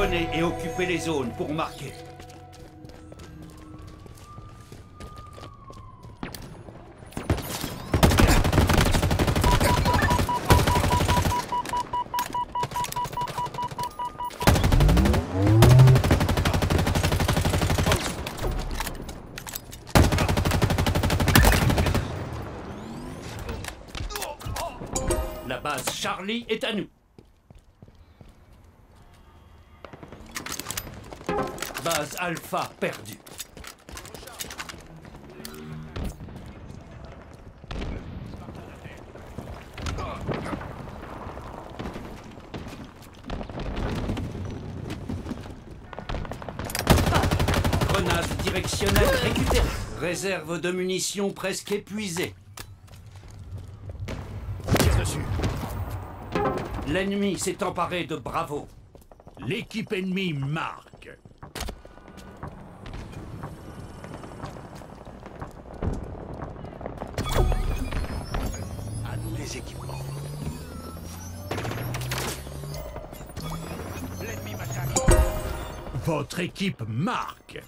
Prenez et occupez les zones pour marquer. La base Charlie est à nous. Base Alpha perdue. Grenade directionnelle récupérée. Réserve de munitions presque épuisée. Tire dessus. L'ennemi s'est emparé de Bravo. L'équipe ennemie marque. À nous les équipements. L'ennemi m'attaque. Votre équipe marque.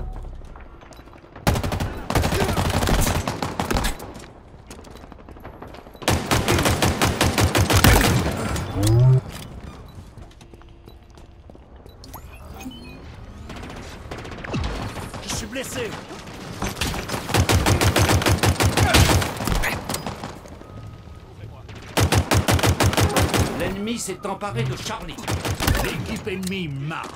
Je suis blessé. L'ennemi s'est emparé de Charlie. L'équipe ennemie marque.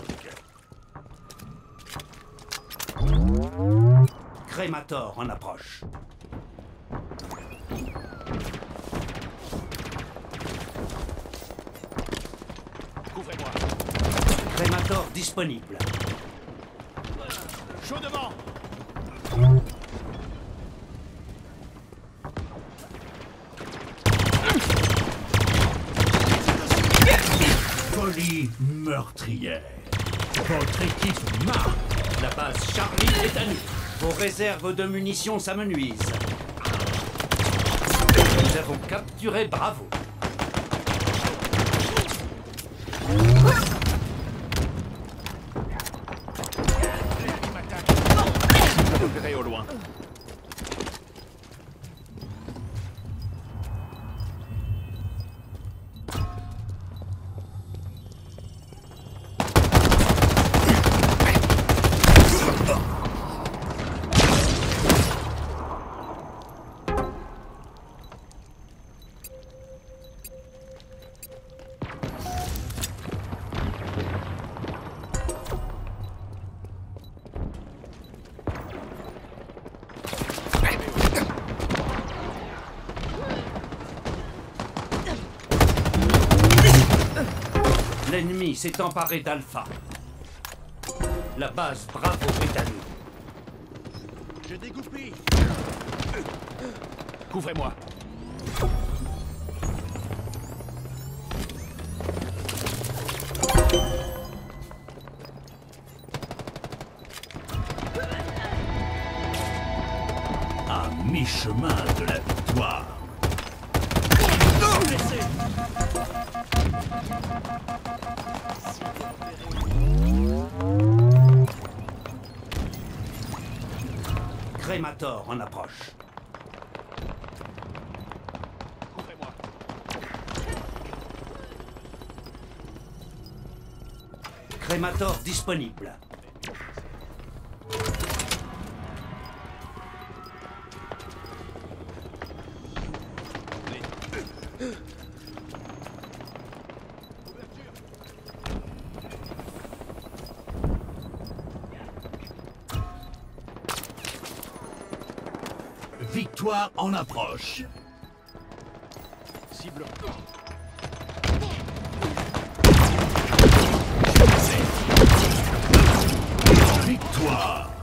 Crémator en approche. Couvrez-moi. Crémator disponible. Chaudement. Folie meurtrière. Votre équipe marque. La base Charlie est à nous. Vos réserves de munitions s'amenuisent. Nous avons capturé Bravo. Repéré au loin. L'ennemi s'est emparé d'Alpha. La base Bravo est à nous. Je dégoupille. Couvrez-moi. À mi-chemin de la victoire. Blessé. Crémator en approche. Couvrez-moi. Crémator disponible. Victoire en approche. Cible. Victoire.